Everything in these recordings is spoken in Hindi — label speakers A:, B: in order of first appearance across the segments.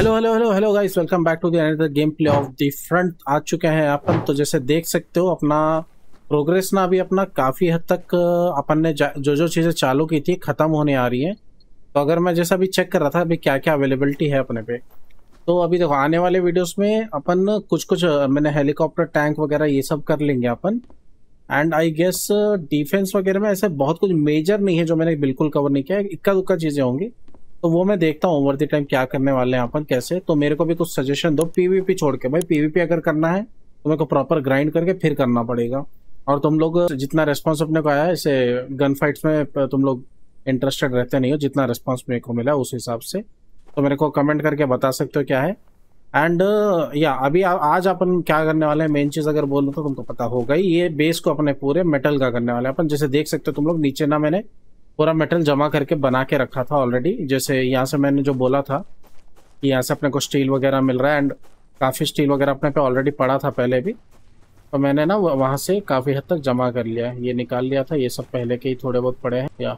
A: Hello hello hello hello guys, welcome back to the another game play of the front. आ चुके हैं अपन। तो जैसे देख सकते हो अपना प्रोग्रेस ना अभी अपना काफ़ी हद तक अपन ने जो जो चीज़ें चालू की थी ख़त्म होने आ रही हैं। तो अगर मैं जैसा अभी चेक कर रहा था अभी क्या क्या अवेलेबिलिटी है अपने पे, तो अभी देखो आने वाले वीडियोस में अपन कुछ कुछ मैंने हेलीकॉप्टर टैंक वगैरह ये सब कर लेंगे अपन। एंड आई गेस डिफेंस वगैरह में ऐसे बहुत कुछ मेजर नहीं है जो मैंने बिल्कुल कवर नहीं किया है, इक्का दुक्का चीज़ें होंगी। तो वो मैं देखता हूँ ओवर द टाइम क्या करने वाले हैं अपन कैसे। तो मेरे को भी कुछ सजेशन दो पीवीपी छोड़ के। भाई पीवीपी अगर करना है तो मेरे को प्रॉपर ग्राइंड करके फिर करना पड़ेगा। और तुम लोग जितना रेस्पॉन्स अपने को आया है इसे गन फाइट्स में तुम लोग इंटरेस्टेड रहते नहीं हो, जितना रेस्पॉन्स मेरे को मिला उस हिसाब से तो मेरे को कमेंट करके बता सकते हो क्या है। एंड या अभी आज अपन क्या करने वाले हैं, मेन चीज़ अगर बोलूँ तो तुमको पता होगा ही, ये बेस को अपने पूरे मेटल का करने वाले हैं अपन। जैसे देख सकते हो तुम लोग नीचे ना मैंने पूरा मेटल जमा करके बना के रखा था ऑलरेडी। जैसे यहाँ से मैंने जो बोला था कि यहाँ से अपने को स्टील वगैरह मिल रहा है एंड काफ़ी स्टील वगैरह अपने पे ऑलरेडी पड़ा था पहले भी। तो मैंने ना वहाँ से काफ़ी हद तक जमा कर लिया है, ये निकाल लिया था, ये सब पहले के ही थोड़े बहुत पड़े हैं या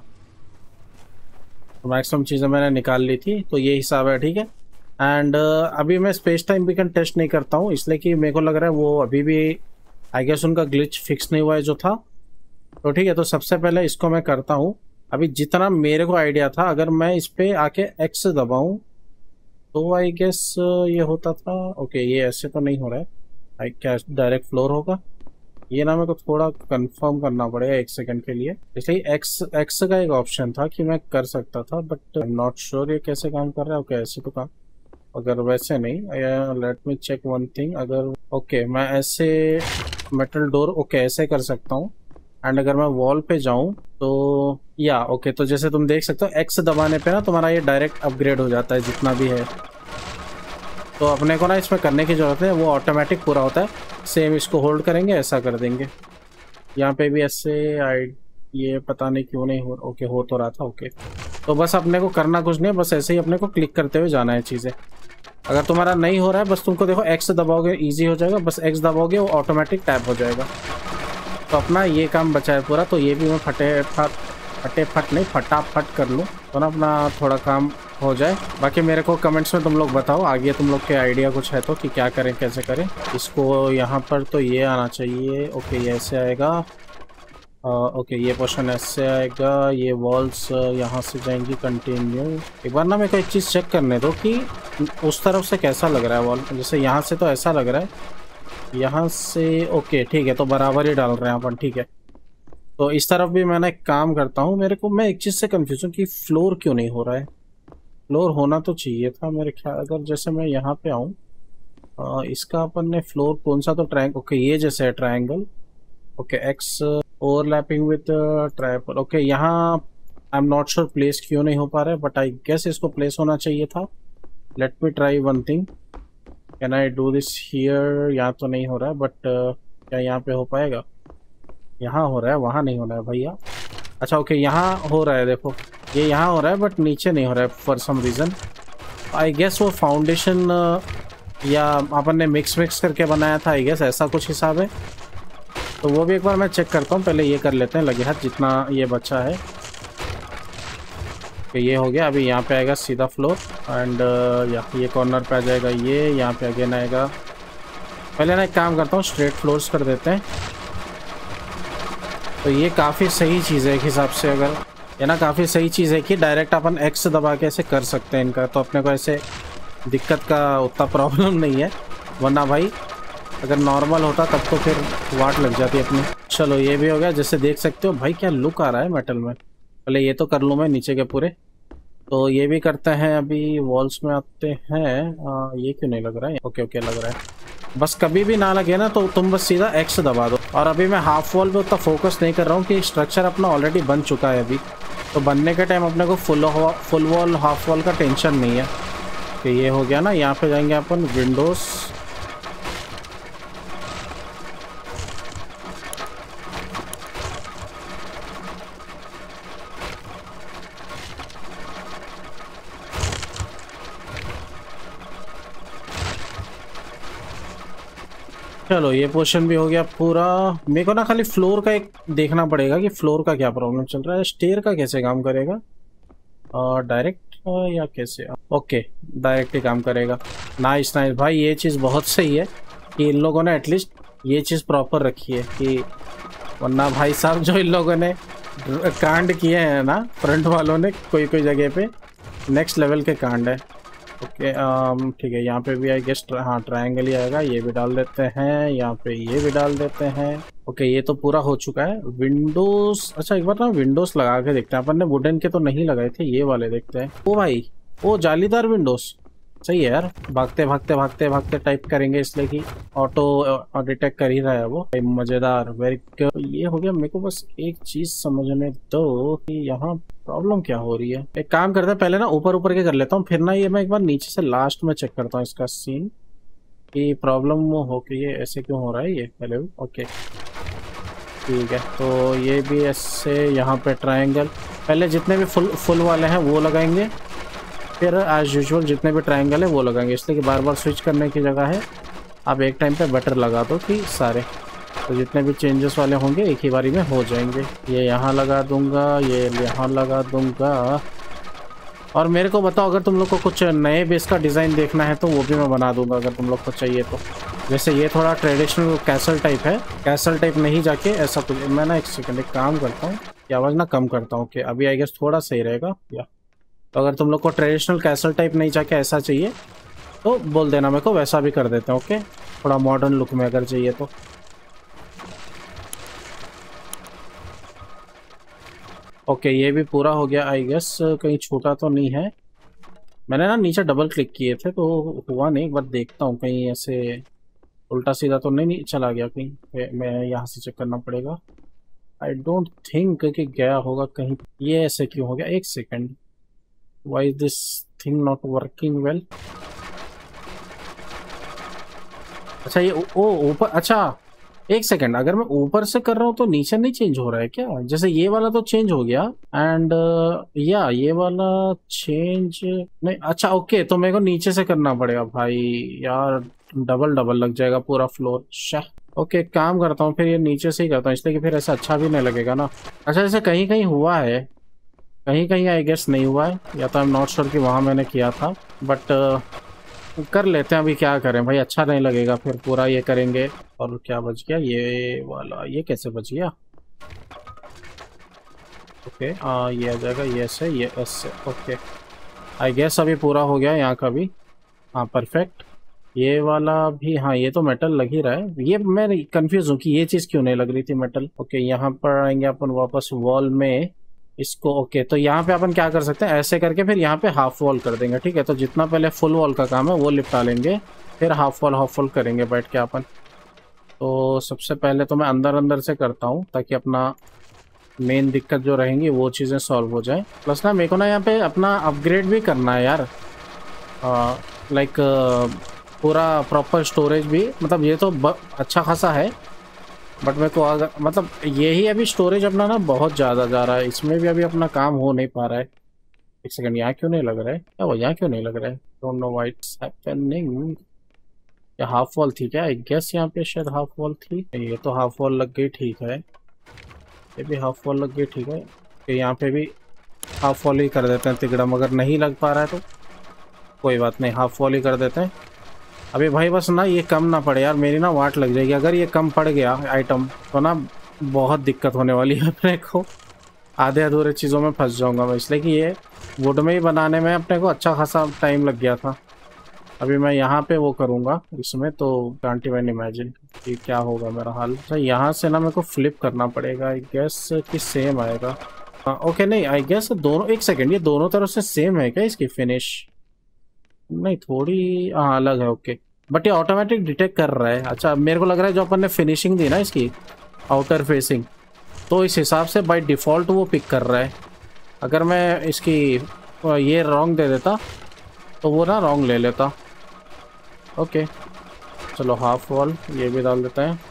A: तो मैक्सिमम चीज़ें मैंने निकाल ली थी। तो ये हिसाब है, ठीक है। एंड अभी मैं स्पेस टाइम बीकन टेस्ट नहीं करता हूँ इसलिए कि मेरे को लग रहा है वो अभी भी आई गेस उनका ग्लिच फिक्स नहीं हुआ है जो था। तो ठीक है, तो सबसे पहले इसको मैं करता हूँ। अभी जितना मेरे को आइडिया था अगर मैं इस पे आके एक्स दबाऊं तो आई गेस ये होता था। ओके ये ऐसे तो नहीं हो रहा है, आई क्या डायरेक्ट फ्लोर होगा ये ना, मेरे को थोड़ा कंफर्म करना पड़ेगा एक सेकंड के लिए। इसलिए एक्स एक्स का एक ऑप्शन था कि मैं कर सकता था but I am not sure ये कैसे काम कर रहा है। ओके ऐसे तो काम, अगर वैसे नहीं, let me check one thing. अगर ओके मैं ऐसे मेटल डोर ओके ऐसे कर सकता हूँ एंड अगर मैं वॉल पे जाऊं तो या ओके तो जैसे तुम देख सकते हो एक्स दबाने पे ना तुम्हारा ये डायरेक्ट अपग्रेड हो जाता है जितना भी है। तो अपने को ना इसमें करने की जरूरत है, वो ऑटोमेटिक पूरा होता है। सेम इसको होल्ड करेंगे ऐसा कर देंगे, यहाँ पे भी ऐसे ये पता नहीं क्यों नहीं हो। ओके हो तो रहा था। ओके तो बस अपने को करना कुछ नहीं है, बस ऐसे ही अपने को क्लिक करते हुए जाना है चीज़ें। अगर तुम्हारा नहीं हो रहा है बस तुमको देखो एक्स दबाओगे ईजी हो जाएगा, बस एक्स दबाओगे वो ऑटोमेटिक टैप हो जाएगा। तो अपना ये काम बचा है पूरा, तो ये भी मैं फटाफट नहीं फटाफट कर लूँ तो ना अपना थोड़ा काम हो जाए। बाकी मेरे को कमेंट्स में तुम लोग बताओ आगे तुम लोग के आइडिया कुछ है तो कि क्या करें कैसे करें इसको। यहाँ पर तो ये आना चाहिए। ओके ये ऐसे आएगा। ओके ये पोर्शन ऐसे आएगा, ये वॉल्स यहाँ से जाएंगी कंटिन्यू। एक बार ना मेरे को एक चीज़ चेक करने दो कि उस तरफ से कैसा लग रहा है वॉल। जैसे यहाँ से तो ऐसा लग रहा है, यहाँ से ओके ठीक है तो बराबर ही डाल रहे हैं अपन, ठीक है। तो इस तरफ भी मैंने एक काम करता हूँ। मैं एक चीज़ से कंफ्यूज हूँ कि फ्लोर क्यों नहीं हो रहा है। फ्लोर होना तो चाहिए था मेरे ख्याल। अगर जैसे मैं यहाँ पे आऊँ इसका अपन ने फ्लोर कौन सा, तो ट्रायंगल। ओके ये जैसे है triangle. Okay X overlapping with triple. Okay यहाँ I am not sure place क्यों नहीं हो पा रहा है बट आई गेस इसको प्लेस होना चाहिए था। Let me try one thing, can I do this here. यहाँ तो नहीं हो रहा है बट क्या यहाँ पे हो पाएगा। यहाँ हो रहा है वहाँ नहीं हो रहा है भैया। अच्छा ओके यहाँ हो रहा है, देखो ये यहाँ हो रहा है बट नीचे नहीं हो रहा है for some reason. I guess वो फाउंडेशन या अपन ने मिक्स करके बनाया था, आई गेस ऐसा कुछ हिसाब है। तो वो भी एक बार मैं चेक करता हूँ, पहले ये कर लेते हैं लगे हाथ जितना ये बचा है। तो ये हो गया। अभी यहाँ पे आएगा सीधा फ्लोर एंड ये कॉर्नर पे आ जाएगा, ये यहाँ पे अगेन आएगा। पहले ना एक काम करता हूँ स्ट्रेट फ्लोर्स कर देते हैं। तो ये काफ़ी सही चीज़ है एक हिसाब से, अगर ये ना काफ़ी सही चीज़ है कि डायरेक्ट अपन एक्स दबा के ऐसे कर सकते हैं इनका। तो अपने को ऐसे दिक्कत का उतना प्रॉब्लम नहीं है, वरना भाई अगर नॉर्मल होता तब तो फिर वाट लग जाती अपनी। चलो ये भी हो गया। जैसे देख सकते हो भाई क्या लुक आ रहा है मेटल में। पहले ये तो कर लूँ मैं नीचे के पूरे, तो ये भी करते हैं। अभी वॉल्स में आते हैं। ये क्यों नहीं लग रहा है। ओके ओके लग रहा है। बस कभी भी ना लगे ना तो तुम बस सीधा एक्स दबा दो। और अभी मैं हाफ वॉल पे उतना फोकस नहीं कर रहा हूँ कि स्ट्रक्चर अपना ऑलरेडी बन चुका है अभी, तो बनने के टाइम अपने को फुल वॉल हाफ वॉल का टेंशन नहीं है। तो ये हो गया ना। यहाँ पे जाएंगे अपन विंडोज़। चलो ये पोर्शन भी हो गया पूरा। मेरे को ना खाली फ्लोर का एक देखना पड़ेगा कि फ्लोर का क्या प्रॉब्लम चल रहा है, स्टेयर का कैसे काम करेगा। और डायरेक्ट या कैसे? ओके, डायरेक्ट ही काम करेगा। नाइस नाइस भाई, ये चीज़ बहुत सही है कि इन लोगों ने एटलीस्ट ये चीज़ प्रॉपर रखी है कि वरना भाई साहब जो इन लोगों ने कांड किए हैं ना फ्रंट वालों ने, कोई कोई जगह पे नेक्स्ट लेवल के कांड है। ओके ठीक है, यहाँ पे भी आई गेस हाँ ट्रायंगल ही आएगा। ये भी डाल देते हैं, यहाँ पे ये भी डाल देते हैं। ओके ये तो पूरा हो चुका है। विंडोज, अच्छा एक बार ना विंडोज लगा के देखते हैं। अपन ने वुडन के तो नहीं लगाए थे, ये वाले देखते हैं। ओ भाई, ओ जालीदार विंडोज सही है यार। भागते भागते भागते भागते टाइप करेंगे इसलिए कि ऑटो डिटेक्ट कर ही रहा है वो। मजेदार, वेरी गुड। ये हो गया। मेरे को बस एक चीज समझने दो कि यहाँ प्रॉब्लम क्या हो रही है। एक काम करते हैं, पहले ना ऊपर ऊपर के कर लेता हूँ, फिर ना ये मैं एक बार नीचे से लास्ट में चेक करता हूँ इसका सीन कि प्रॉब्लम हो कि ये ऐसे क्यों हो रहा है। ये पहले ओके ठीक है, तो ये भी ऐसे यहाँ पे ट्रायंगल पहले जितने भी फुल वाले हैं वो लगाएंगे, फिर एज यूजुअल जितने भी ट्रायंगल है वो लगाएंगे, इसलिए कि बार बार स्विच करने की जगह है आप एक टाइम पे बेटर लगा दो कि सारे, तो जितने भी चेंजेस वाले होंगे एक ही बारी में हो जाएंगे। ये यहाँ लगा दूंगा, ये यहाँ लगा दूंगा। और मेरे को बताओ अगर तुम लोग को कुछ नए बेस का डिज़ाइन देखना है तो वो भी मैं बना दूंगा अगर तुम लोग को चाहिए तो। जैसे ये थोड़ा ट्रेडिशनल कैसल टाइप है, कैसल टाइप नहीं जाके ऐसा कुछ। मैं ना एक सेकंड एक काम करता हूँ, आवाज़ ना कम करता हूँ कि अभी आई गेस थोड़ा सही रहेगा या। तो अगर तुम लोग को ट्रेडिशनल कैसल टाइप नहीं जाके ऐसा चाहिए तो बोल देना मेरे को, वैसा भी कर देते हैं। ओके, थोड़ा मॉडर्न लुक में अगर चाहिए तो। ओके ये भी पूरा हो गया आई गेस, कहीं छूटा तो नहीं है। मैंने ना नीचे डबल क्लिक किए थे तो हुआ नहीं, एक बार देखता हूँ कहीं ऐसे उल्टा सीधा तो नहीं चला गया कहीं। मैं यहाँ से चेक करना पड़ेगा। आई डोंट थिंक कि गया होगा कहीं। ये ऐसे क्यों हो गया? एक second, why is this thing not working well? अच्छा ये ओ ऊपर, अच्छा एक सेकंड, अगर मैं ऊपर से कर रहा हूँ तो नीचे नहीं चेंज हो रहा है क्या? जैसे ये वाला तो चेंज हो गया एंड या ये वाला चेंज नहीं। अच्छा ओके, तो मेरे को नीचे से करना पड़ेगा भाई यार, डबल डबल लग जाएगा पूरा फ्लोर। शाह ओके, काम करता हूँ फिर ये नीचे से ही करता हूँ, इसलिए कि फिर ऐसा अच्छा भी नहीं लगेगा ना। अच्छा जैसे कहीं कहीं हुआ है, कहीं कहीं आई गेस नहीं हुआ है, या तो आई एम नॉट श्योर कि वहाँ मैंने किया था, बट कर लेते हैं। अभी क्या करें भाई, अच्छा नहीं लगेगा फिर पूरा ये करेंगे। और क्या बच गया? ये वाला, ये कैसे बच गया? ओके ये आ जाएगा, ये ऐसे, ये ऐसे। ओके आई गेस अभी पूरा हो गया यहाँ का भी। हाँ परफेक्ट। ये वाला भी, हाँ ये तो मेटल लग ही रहा है। ये मैं कंफ्यूज हूँ कि ये चीज़ क्यों नहीं लग रही थी मेटल। ओके यहाँ पर आएंगे अपन वापस वॉल में इसको। ओके तो यहाँ पे अपन क्या कर सकते हैं, ऐसे करके फिर यहाँ पे हाफ वॉल कर देंगे। ठीक है, तो जितना पहले फुल वॉल का काम है वो निपटा लेंगे, फिर हाफ वॉल करेंगे बैठ के अपन। तो सबसे पहले तो मैं अंदर अंदर से करता हूँ ताकि अपना मेन दिक्कत जो रहेंगी वो चीज़ें सॉल्व हो जाए। प्लस ना मेरे को ना यहाँ पे अपना अपग्रेड भी करना है यार, लाइक पूरा प्रॉपर स्टोरेज भी। मतलब ये तो अच्छा खासा है, बट मेरे को अगर मतलब यही अभी स्टोरेज अपना ना बहुत ज़्यादा जा रहा है, इसमें भी अभी अपना काम हो नहीं पा रहा है। एक सेकंड, यहाँ क्यों नहीं लग रहा है? क्या वो यहाँ क्यों नहीं लग रहा है? Don't know why it's happening. या हाफ वॉल थी क्या? आई गेस यहाँ पे शायद हाफ वॉल थी। ये तो हाफ वॉल लग गई, ठीक है। ये भी हाफ वॉल लग गई, ठीक है। तो यहाँ पे भी हाफ वॉल ही कर देते हैं तिगड़म। अगर नहीं लग पा रहा है तो कोई बात नहीं, हाफ वॉल ही कर देते हैं। अभी भाई बस ना ये कम ना पड़े यार, मेरी ना वाट लग जाएगी। अगर ये कम पड़ गया आइटम तो ना बहुत दिक्कत होने वाली है अपने को, आधे अधूरे चीज़ों में फंस जाऊंगा मैं। इसलिए कि ये वुड में ही बनाने में अपने को अच्छा खासा टाइम लग गया था। अभी मैं यहाँ पे वो करूँगा इसमें, तो कांट इवन इमेजिन कि क्या होगा मेरा हाल। अच्छा यहाँ से ना मेरे को फ्लिप करना पड़ेगा, आई गेस कि सेम आएगा। ओके नहीं, आई गेस दोनों, एक सेकेंड, ये दोनों तरफ से सेम है क्या इसकी फिनिश? नहीं थोड़ी हाँ अलग है। ओके बट ये ऑटोमेटिक डिटेक्ट कर रहा है। अच्छा मेरे को लग रहा है जो अपन ने फिनिशिंग दी ना इसकी आउटर फेसिंग, तो इस हिसाब से बाय डिफ़ॉल्ट वो पिक कर रहा है। अगर मैं इसकी ये रॉन्ग दे देता तो वो ना रॉन्ग ले लेता। ओके चलो हाफ वॉल ये भी डाल देते हैं।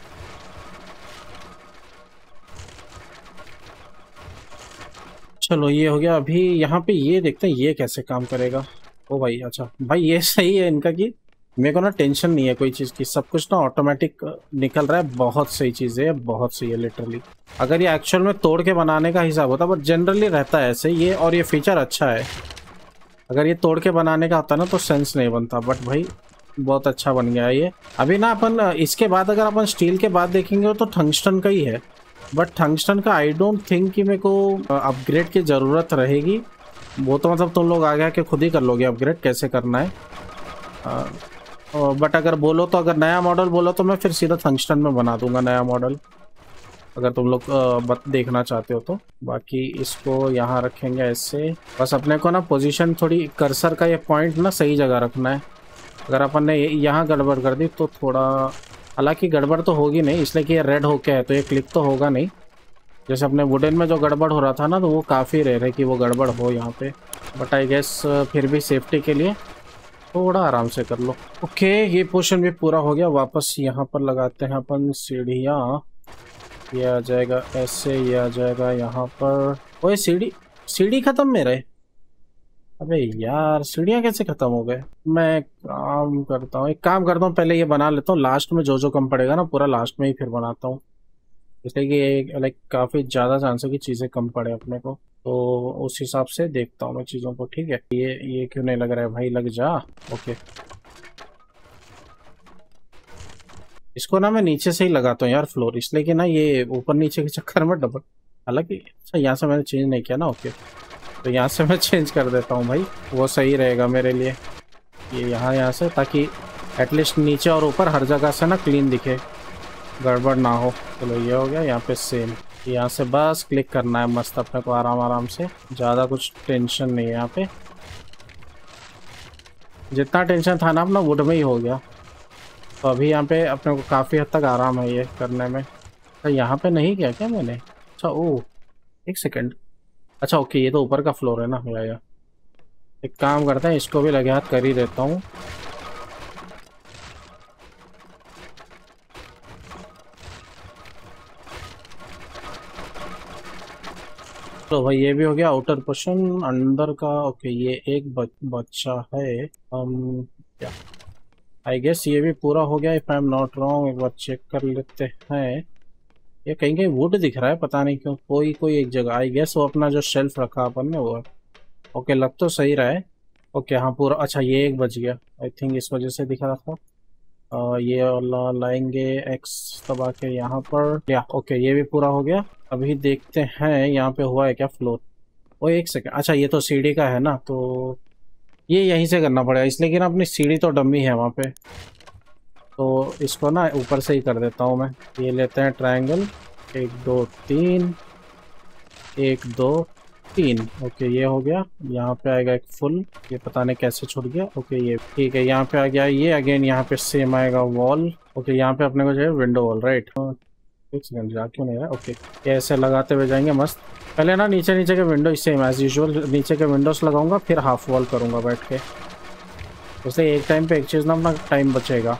A: चलो ये हो गया। अभी यहाँ पे ये देखते हैं ये कैसे काम करेगा। ओ भाई अच्छा भाई ये सही है इनका कि मेरे को ना टेंशन नहीं है कोई चीज़ की, सब कुछ ना ऑटोमेटिक निकल रहा है। बहुत सही चीज़ है, बहुत सही है लिटरली। अगर ये एक्चुअल में तोड़ के बनाने का हिसाब होता, बट जनरली रहता है ऐसे ये, और ये फीचर अच्छा है। अगर ये तोड़ के बनाने का होता ना तो सेंस नहीं बनता, बट भाई बहुत अच्छा बन गया ये। अभी ना अपन इसके बाद अगर अपन स्टील के बाद देखेंगे तो टंगस्टन का ही है, बट टंगस्टन का आई डोंट थिंक कि मेरे को अपग्रेड की ज़रूरत रहेगी। वो तो मतलब तुम लोग आगे आके खुद ही कर लोगे अपग्रेड कैसे करना है। बट अगर बोलो तो, अगर नया मॉडल बोलो तो मैं फिर सीधा टंगस्टन में बना दूंगा नया मॉडल, अगर तुम लोग देखना चाहते हो तो। बाकी इसको यहाँ रखेंगे ऐसे। बस अपने को ना पोजीशन थोड़ी कर्सर का ये पॉइंट ना सही जगह रखना है। अगर अपन ने यहाँ गड़बड़ कर दी तो थोड़ा, हालांकि गड़बड़ तो होगी नहीं इसलिए कि ये रेड होके है तो ये क्लिक तो होगा नहीं। जैसे अपने वुडन में जो गड़बड़ हो रहा था ना, तो वो काफ़ी रेयर है कि वो गड़बड़ हो यहाँ पे। बट आई गेस फिर भी सेफ्टी के लिए थोड़ा आराम से कर लो। ओके, ये पोर्शन भी पूरा हो गया। वापस यहाँ पर लगाते हैं अपन सीढ़ियाँ। ये आ जाएगा ऐसे, ये आ जाएगा यहाँ पर। ओए सीढ़ी, सीढ़ी खत्म मेरे। अबे यार सीढ़ियाँ कैसे खत्म हो गए। मैं काम करता हूँ, एक काम करता हूँ, पहले ये बना लेता हूँ, लास्ट में जो जो कम पड़ेगा ना पूरा लास्ट में ही फिर बनाता हूँ। इसलिए कि लाइक काफ़ी ज़्यादा चांस है कि चीज़ें कम पड़े अपने को, तो उस हिसाब से देखता हूँ मैं चीज़ों को। ठीक है, ये क्यों नहीं लग रहा है भाई, लग जा। ओके, इसको ना मैं नीचे से ही लगाता हूँ यार फ्लोर, इसलिए कि ना ये ऊपर नीचे के चक्कर में डबल। हालांकि अच्छा यहाँ से मैंने चेंज नहीं किया ना। ओके, तो यहाँ से मैं चेंज कर देता हूँ भाई, वो सही रहेगा मेरे लिए। ये यहाँ से, ताकि एटलीस्ट नीचे और ऊपर हर जगह से ना क्लीन दिखे, गड़बड़ ना हो। चलो ये हो गया। यहाँ पे सेम, यहाँ से बस क्लिक करना है मस्त अपने को आराम आराम से, ज़्यादा कुछ टेंशन नहीं है यहाँ पे। जितना टेंशन था ना अपना वुड में ही हो गया, तो अभी यहाँ पे अपने को काफ़ी हद तक आराम है ये करने में। तो यहाँ पे नहीं किया क्या मैंने? अच्छा ओ, एक सेकेंड। अच्छा ओके, ये तो ऊपर का फ्लोर है ना। या एक काम करते हैं, इसको भी लगे हाथ कर ही देता हूँ। तो भाई ये भी हो गया आउटर पोर्शन। अंदर का ओके, ये एक बच्चा है। हम क्या, आई गेस ये भी पूरा हो गया if I am not wrong. एक बार चेक कर लेते हैं। ये कहीं कहीं वुड दिख रहा है, पता नहीं क्यों, कोई कोई एक जगह। आई गेस वो अपना जो शेल्फ रखा अपन ने वो है। ओके, लग तो सही रहा है। ओके हाँ पूरा। अच्छा ये एक बच गया, आई थिंक इस वजह से दिख रहा था। ये वाला लाएंगे एक्स दबा के यहाँ पर। या ओके, ये भी पूरा हो गया। अभी देखते हैं यहाँ पे हुआ है क्या फ्लोर। ओ एक सेकेंड, अच्छा ये तो सीढ़ी का है ना, तो ये यहीं से करना पड़ेगा, इसलिए कि ना अपनी सीढ़ी तो डमी है वहाँ पे। तो इसको ना ऊपर से ही कर देता हूँ मैं। ये लेते हैं ट्रायंगल, 1 2 3, 1 2 3। ओके ये हो गया। यहाँ पे आएगा एक फुल, ये पता नहीं कैसे छूट गया। ओके ये ठीक है, यहाँ पे आ गया ये। अगेन यहाँ पे सेम आएगा वॉल। ओके यहाँ पे अपने को जो है विंडो वॉल, राइट। एक सेकंड, जा क्यों नहीं रहा। ओके, ये ऐसे लगाते हुए जाएंगे मस्त। पहले ना नीचे नीचे के विंडो सेम एज यूजुअल नीचे के विंडोज लगाऊंगा, फिर हाफ वॉल करूंगा बैठ के। उससे एक टाइम पे एक चीज़ ना अपना टाइम बचेगा।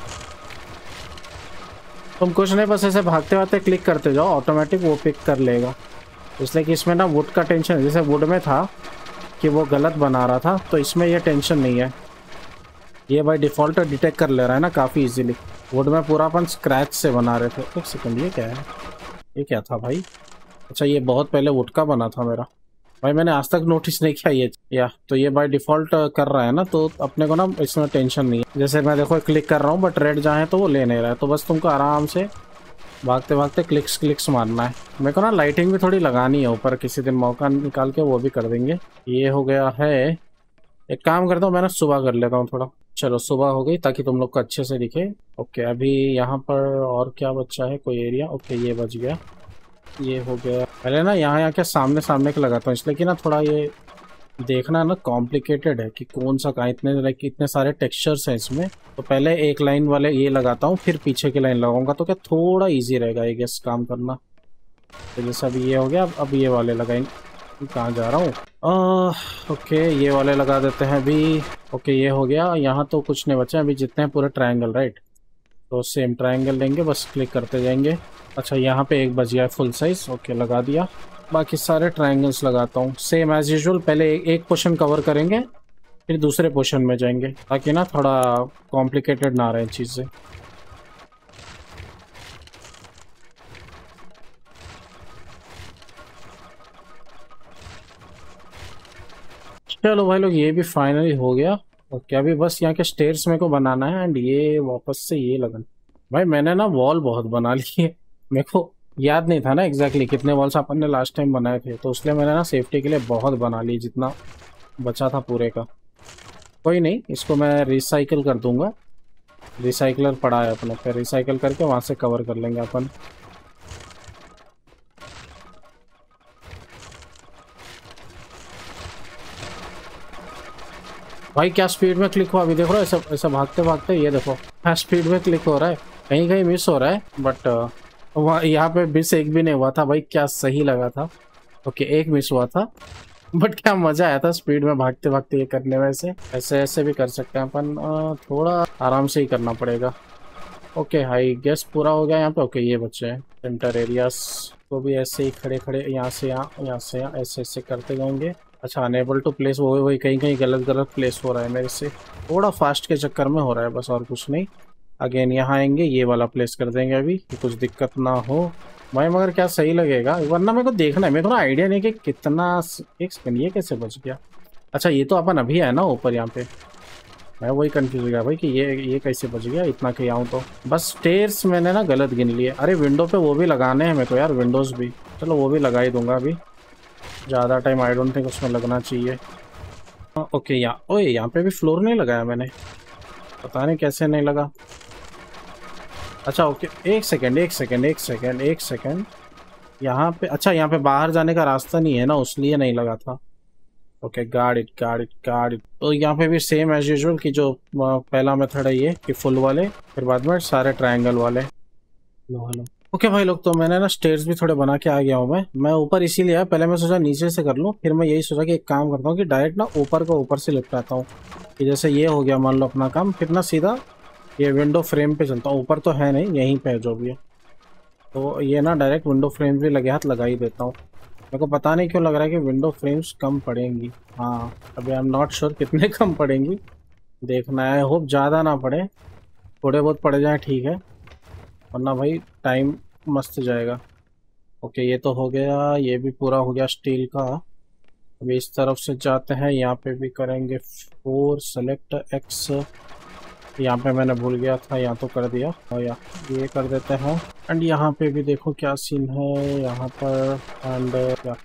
A: तुम कुछ नहीं, बस ऐसे भागते भागते क्लिक करते जाओ, ऑटोमेटिक वो पिक कर लेगा। इसलिए कि इसमें ना वुड का टेंशन, जैसे वुड में था कि वो गलत बना रहा था, तो इसमें ये टेंशन नहीं है। ये बाय डिफ़ॉल्ट डिटेक्ट कर ले रहा है ना काफ़ी इजीली। वुड में पूरा अपन स्क्रैच से बना रहे थे। एक सेकंड, ये क्या है, ये क्या था भाई? अच्छा ये बहुत पहले वुड का बना था मेरा भाई, मैंने आज तक नोटिस नहीं किया ये। या तो ये बाय डिफ़ॉल्ट कर रहा है ना, तो अपने को ना इसमें टेंशन नहीं है। जैसे मैं देखो क्लिक कर रहा हूँ बट रेड जहाँ है तो वो ले नहीं रहा है, तो बस तुमको आराम से भागते भागते क्लिक्स क्लिक्स मारना है। मेरे को ना लाइटिंग भी थोड़ी लगानी है ऊपर, किसी दिन मौका निकाल के वो भी कर देंगे। ये हो गया है। एक काम करता हूँ मैं ना सुबह कर लेता हूँ थोड़ा। चलो सुबह हो गई ताकि तुम लोग को अच्छे से दिखे। ओके अभी यहाँ पर और क्या बचा है, कोई एरिया? ओके ये बच गया, ये हो गया। पहले ना यहाँ के सामने सामने के लगाता हूँ, इसलिए कि ना थोड़ा ये देखना ना कॉम्प्लिकेटेड है कि कौन सा कहाँ, इतने लाइक इतने सारे टेक्सचर्स हैं इसमें। तो पहले एक लाइन वाले ये लगाता हूँ, फिर पीछे की लाइन लगाऊंगा, तो क्या थोड़ा इजी रहेगा आई गेस काम करना। तो जैसे अभी ये हो गया, अब ये वाले लगाएंगे। कहाँ जा रहा हूँ? ओके ये वाले लगा देते हैं अभी। ओके ये हो गया। यहाँ तो कुछ नहीं बचा अभी, जितने हैं पूरे ट्रायंगल, राइट। तो सेम ट्रायंगल लेंगे, बस क्लिक करते जाएंगे। अच्छा यहाँ पे एक बच गया फुल साइज। ओके लगा दिया। बाकी सारे ट्रायंगल्स लगाता हूँ सेम एज यूजुअल। पहले एक पोर्शन कवर करेंगे, फिर दूसरे पोर्शन में जाएंगे, ताकि ना थोड़ा कॉम्प्लिकेटेड ना रहे चीज़ें। चलो भाई लोग, ये भी फाइनली हो गया। और क्या भी बस यहाँ के स्टेयर्स मेरे को बनाना है, एंड ये वापस से ये लगन। भाई मैंने ना वॉल बहुत बना ली है। मेरे को याद नहीं था ना एग्जैक्टली कितने वॉल्स अपन ने लास्ट टाइम बनाए थे, तो इसलिए मैंने ना सेफ्टी के लिए बहुत बना ली जितना बचा था पूरे का। कोई नहीं, इसको मैं रिसाइकिल कर दूंगा। रिसाइकलर पड़ा है अपने पे, रिसाइकिल करके वहां से कवर कर लेंगे अपन। भाई क्या स्पीड में क्लिक हुआ, अभी देख रहा हो, ऐसा ऐसा भागते भागते ये देखो, हाँ स्पीड में क्लिक हो रहा है। कहीं कहीं मिस हो रहा है, बट वहाँ यहाँ पे मिस एक भी नहीं हुआ था भाई, क्या सही लगा था। ओके, एक मिस हुआ था, बट क्या मजा आया था स्पीड में भागते भागते ये करने में। ऐसे ऐसे ऐसे भी कर सकते हैं अपन, थोड़ा आराम से ही करना पड़ेगा। ओके हाई गैस पूरा हो गया यहाँ पे। ओके ये बच्चे हैं सेंटर एरियाज को भी ऐसे ही खड़े खड़े यहाँ से यहाँ, यहाँ से यहाँ, ऐसे ऐसे करते जाएंगे। अच्छा अनेबल टू प्लेस, वो वही कहीं कहीं गलत गलत प्लेस हो रहा है मेरे से, थोड़ा फास्ट के चक्कर में हो रहा है बस, और कुछ नहीं। अगेन यहाँ आएंगे, ये वाला प्लेस कर देंगे अभी कि कुछ दिक्कत ना हो भाई। मगर क्या सही लगेगा, वरना मेरे को देखना है, मेरे को ना आइडिया नहीं कि कितना। एक सेकंड, ये कैसे बच गया? अच्छा ये तो अपन अभी है ना ऊपर यहाँ पे, मैं वही कंफ्यूज हो गया भाई कि ये कैसे बच गया इतना के आऊँ तो। बस स्टेयर्स मैंने ना गलत गिन लिए। अरे विंडो पे वो भी लगाने हैं मेरे को यार, विंडोज भी। चलो वो भी लगा ही दूंगा अभी, ज़्यादा टाइम आई डोंट थिंक उसमें लगना चाहिए। ओके यहाँ, ओए यहाँ पे भी फ्लोर नहीं लगाया मैंने, पता नहीं कैसे नहीं लगा। अच्छा ओके, एक सेकेंड एक सेकेंड एक सेकेंड एक सेकेंड, यहाँ पे अच्छा यहाँ पे बाहर जाने का रास्ता नहीं है ना, उसलिए नहीं लगा था। Okay guard it guard it guard it. तो यहाँ पे भी सेम एज यूजुअल कि जो पहला मेथड है ये कि फुल वाले, फिर बाद में सारे ट्रायंगल वाले। Hello hello. ओके भाई लोग, तो मैंने ना स्टेयर्स भी थोड़े बना के आ गया हूँ। मैं ऊपर इसीलिए आया, पहले मैं सोचा नीचे से कर लूँ, फिर मैं यही सोचा कि एक काम करता हूँ कि डायरेक्ट ना ऊपर को ऊपर से लिपटाता हूँ, कि जैसे ये हो गया मान लो अपना काम, फिर ना सीधा ये विंडो फ्रेम पे चलता हूँ। ऊपर तो है नहीं, यहीं पे है जो भी है, तो ये ना डायरेक्ट विंडो फ्रेम भी लगे हाथ लगा ही देता हूँ। मेरे को पता नहीं क्यों लग रहा है कि विंडो फ्रेम्स कम पड़ेंगी। हाँ अभी आई एम नॉट श्योर कितने कम पड़ेंगी, देखना है। होप ज़्यादा ना पड़े, थोड़े बहुत पड़ जाए ठीक है, वरना भाई टाइम मस्त जाएगा। ओके ये तो हो गया, ये भी पूरा हो गया स्टील का। अभी इस तरफ से जाते हैं, यहाँ पे भी करेंगे 4 सेलेक्ट एक्स। यहाँ पे मैंने भूल गया था, यहाँ तो कर दिया, और ये कर देते हैं। एंड यहाँ पे भी देखो क्या सीन है यहाँ पर। एंड क्या,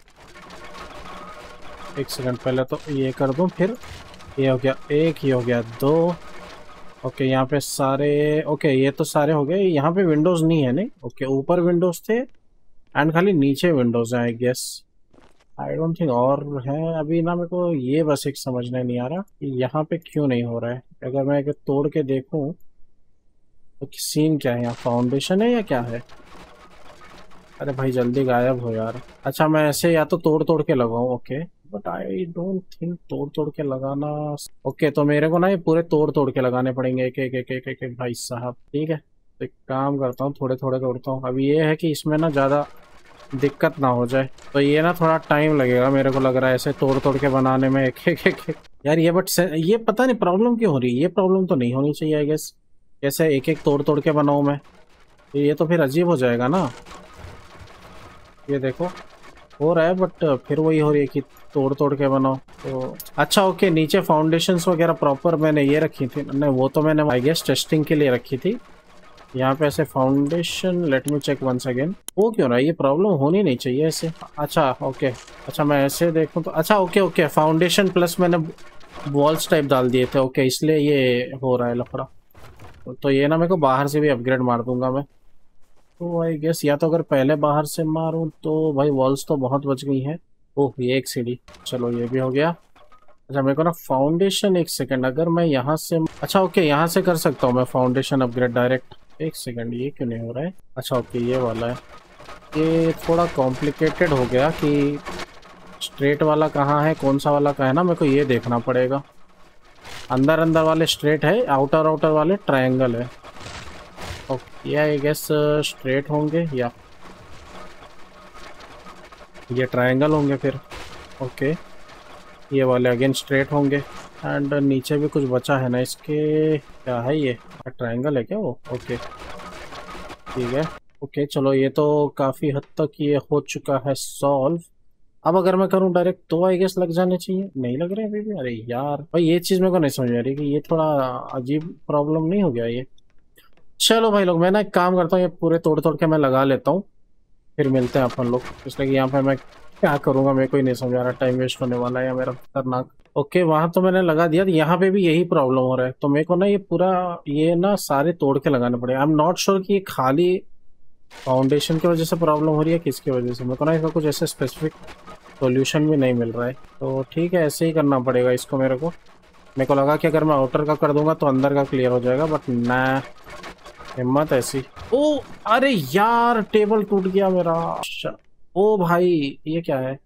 A: एक सेकंड, पहले तो ये कर दूँ, फिर ये हो गया एक, ये हो गया 2। ओके यहाँ पे सारे, ओके ये तो सारे हो गए। यहाँ पे विंडोज नहीं है, नहीं ओके, ऊपर विंडोज थे एंड खाली नीचे विंडोज हैं I guess, I don't think और है अभी ना। मेरे को ये बस एक समझने नहीं आ रहा कि यहाँ पे क्यों नहीं हो रहा है। अगर मैं अगर तोड़ के देखूं तो सीन क्या है, यहाँ फाउंडेशन है या क्या है? अरे भाई जल्दी गायब हो यार। अच्छा मैं ऐसे या तो तोड़ तोड़ के लगाऊं, okay, but I don't think तोड़ तोड़ के लगाना। ओके तो मेरे को ना ये पूरे तोड़ तोड़ के लगाने पड़ेंगे, एक एक एक एक एक, एक भाई साहब, ठीक है। तो एक काम करता हूँ, थोड़े थोड़े तोड़ता हूँ। अभी ये है कि इसमें ना ज़्यादा दिक्कत ना हो जाए, तो ये ना थोड़ा टाइम लगेगा मेरे को लग रहा है ऐसे तोड़ तोड़ के बनाने में, एक एक एक, एक। यार ये बट ये पता नहीं प्रॉब्लम क्यों हो रही है, ये प्रॉब्लम तो नहीं होनी चाहिए आई गेस। कैसे एक एक तोड़ तोड़ के बनाऊँ मैं, ये तो फिर अजीब हो जाएगा ना। ये देखो हो रहा है, बट फिर वही हो रही है कि तोड़ तोड़ के बनाओ तो। अच्छा ओके, नीचे फाउंडेशंस वगैरह प्रॉपर मैंने ये रखी थी, नहीं वो तो मैंने आई गेस टेस्टिंग के लिए रखी थी। यहाँ पे ऐसे foundation, let me check once again. वो क्यों रहा है, ये प्रॉब्लम होनी नहीं चाहिए ऐसे। अच्छा ओके, अच्छा मैं ऐसे देखूँ तो अच्छा ओके ओके, फाउंडेशन प्लस मैंने वॉल्स टाइप डाल दिए थे, ओके इसलिए ये हो रहा है लफड़ा। तो ये ना मेरे को बाहर से भी अपग्रेड मार दूंगा मैं, तो आई गेस या तो अगर पहले बाहर से मारूं तो भाई वॉल्स तो बहुत बच गई हैं। ओह ये एक सीढ़ी, चलो ये भी हो गया। अच्छा मेरे को ना फाउंडेशन, एक सेकंड, अगर मैं यहाँ से, अच्छा ओके यहाँ से कर सकता हूँ मैं फाउंडेशन अपग्रेड डायरेक्ट। एक सेकंड, ये क्यों नहीं हो रहा है? अच्छा ओके ये वाला है, ये थोड़ा कॉम्प्लिकेटेड हो गया कि स्ट्रेट वाला कहाँ है, कौन सा वाला कहाँ है ना, मेरे को ये देखना पड़ेगा। अंदर अंदर वाले स्ट्रेट है, आउटर आउटर वाले ट्रायंगल है। ओके आई गेस स्ट्रेट होंगे या ये ट्रायंगल होंगे फिर। ओके ये वाले अगेन स्ट्रेट होंगे। एंड नीचे भी कुछ बचा है ना इसके, क्या है ये, ट्रायंगल है क्या वो? ओके ठीक है। ओके चलो ये तो काफ़ी हद तक ये हो चुका है सॉल्व। अब अगर मैं करूँ डायरेक्ट तो आई गेस लग जाने चाहिए, नहीं लग रहे अभी भी। अरे यार भाई ये चीज मेरे को नहीं समझ आ रही कि ये थोड़ा अजीब प्रॉब्लम नहीं हो गया ये। चलो भाई लोग, मैं ना एक काम करता हूँ, ये पूरे तोड़ तोड़ के मैं लगा लेता हूँ, फिर मिलते हैं अपन लोग। इसलिए कि यहाँ पे मैं क्या करूंगा मेरे को ही नहीं समझ आ रहा, टाइम वेस्ट होने वाला है या मेरा खतरनाक। ओके वहां तो मैंने लगा दिया, यहाँ पे भी यही प्रॉब्लम हो रहा है, तो मेरे को ना ये पूरा ये ना सारे तोड़ के लगाने पड़े। आई एम नॉट श्योर कि ये खाली फाउंडेशन की वजह से प्रॉब्लम हो रही है, किसकी वजह से, मेरे को ना इसका कुछ ऐसे स्पेसिफिक सॉल्यूशन भी नहीं मिल रहा है। तो ठीक है, ऐसे ही करना पड़ेगा इसको मेरे को लगा कि अगर मैं आउटर का कर दूंगा तो अंदर का क्लियर हो जाएगा, बट ना, हिम्मत ऐसी। ओ अरे यार टेबल टूट गया मेरा। ओ भाई ये क्या है,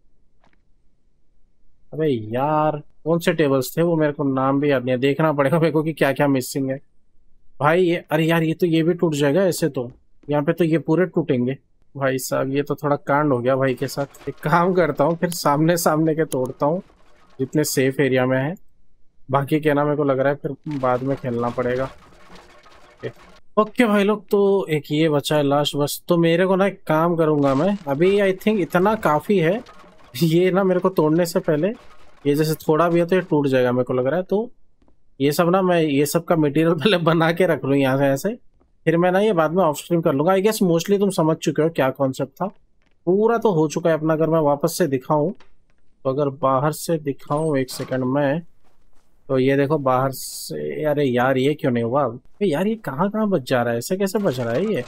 A: अबे यार कौन से टेबल्स थे वो, मेरे को नाम भी याद नहीं है, देखना पड़ेगा मेरे को कि क्या क्या मिसिंग है। भाई ये अरे यार ये तो ये भी टूट जाएगा ऐसे तो, यहाँ पे तो ये पूरे टूटेंगे। भाई साहब ये तो थोड़ा कांड हो गया भाई के साथ। एक काम करता हूँ फिर सामने सामने के तोड़ता हूँ जितने सेफ एरिया में है, बाकी क्या ना मेरे को लग रहा है फिर बाद में खेलना पड़ेगा। ओके भाई लोग, तो एक ये बचा है लास्ट बस। तो मेरे को ना एक काम करूंगा मैं अभी, आई थिंक इतना काफी है ये ना, मेरे को तोड़ने से पहले ये जैसे थोड़ा भी है तो ये टूट जाएगा मेरे को लग रहा है। तो ये सब ना मैं ये सब का मटेरियल पहले बना के रख लूँ यहाँ से ऐसे, फिर मैं ना ये बाद में ऑफ स्ट्रीम कर लूंगा। आई गेस मोस्टली तुम समझ चुके हो क्या कॉन्सेप्ट था, पूरा तो हो चुका है अपना। अगर मैं वापस से दिखाऊं तो, अगर बाहर से दिखाऊं एक सेकंड में, तो ये देखो बाहर से, अरे यार ये क्यों नहीं हुआ अब? यार ये कहाँ कहाँ बच जा रहा है, ऐसे कैसे बच रहा है ये?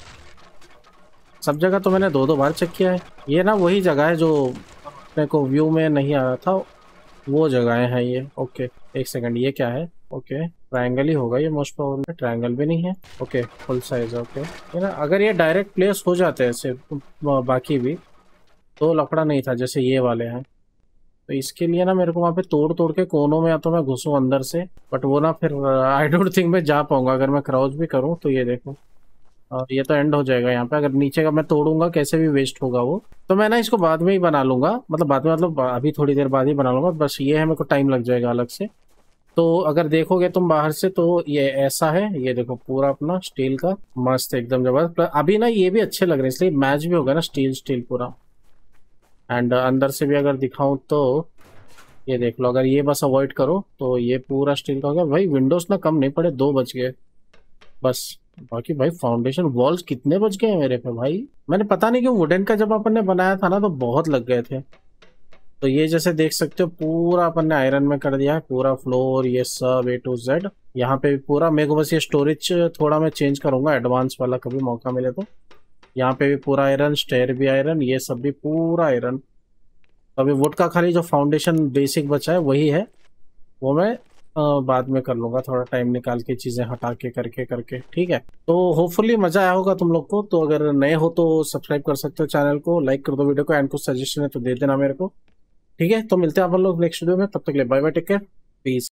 A: सब जगह तो मैंने दो दो बार चेक किया है। ये ना वही जगह है जो अपने को व्यू में नहीं आ रहा था, वो जगह है ये। ओके एक सेकंड, ये क्या है? ओके ट्रायंगल ही होगा ये मोस्ट प्रोबेबली, ट्रायंगल भी नहीं है। Okay full size. ओके ये ना अगर ये डायरेक्ट प्लेस हो जाते हैं ऐसे बाकी भी तो लफड़ा नहीं था जैसे ये वाले हैं। तो इसके लिए ना मेरे को वहाँ पे तोड़ तोड़ के कोनों में या तो मैं घुसूं अंदर से, बट वो ना फिर आई डोंट थिंक मैं जा पाऊंगा अगर मैं क्राउच भी करूँ तो। ये देखो और ये तो एंड हो जाएगा यहाँ पे, अगर नीचे का मैं तोड़ूंगा कैसे भी वेस्ट होगा वो। तो मैं ना इसको बाद में ही बना लूंगा, मतलब बाद में मतलब अभी थोड़ी देर बाद ही बना लूंगा, बस ये है मेरे को टाइम लग जाएगा अलग से। तो अगर देखोगे तुम बाहर से तो ये ऐसा है, ये देखो पूरा अपना स्टील का मस्त एकदम जबरदस्त। अभी ना ये भी अच्छे लग रहे हैं इसलिए मैच भी होगा ना स्टील स्टील पूरा। एंड अंदर से भी अगर दिखाऊं तो ये देख लो, अगर ये बस अवॉइड करो तो ये पूरा स्टील का हो गया। भाई विंडोज ना कम नहीं पड़े, दो बच गए बस। बाकी भाई फाउंडेशन वॉल्स कितने बच गए हैं मेरे पे भाई। मैंने पता नहीं क्यों वुडन का जब अपन ने बनाया था ना तो बहुत लग गए थे। तो ये जैसे देख सकते हो पूरा अपन ने आयरन में कर दिया है, पूरा फ्लोर ये सब A to Z। यहाँ पे भी पूरा, मेरे को बस ये स्टोरेज थोड़ा मैं चेंज करूंगा एडवांस वाला कभी मौका मिले तो। यहाँ पे भी पूरा आयरन, स्टेयर भी आयरन, ये सब भी पूरा आयरन। अभी वुड का खाली जो फाउंडेशन बेसिक बचा है वही है, वो मैं बाद में कर लूंगा थोड़ा टाइम निकाल के, चीजें हटा के करके करके। ठीक है तो होपफुली मजा आया होगा तुम लोग को। तो अगर नए हो तो सब्सक्राइब कर सकते हो चैनल को, लाइक कर दो वीडियो को, एंड कुछ सजेशन है तो दे देना मेरे को। ठीक है तो मिलते हैं अपन लोग नेक्स्ट वीडियो में, तब तक के लिए bye bye, take care, piece.